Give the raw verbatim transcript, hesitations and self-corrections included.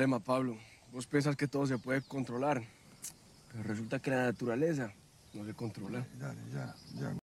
problema, Pablo. Vos piensas que todo se puede controlar, pero resulta que la naturaleza no se controla. Dale, ya, ya.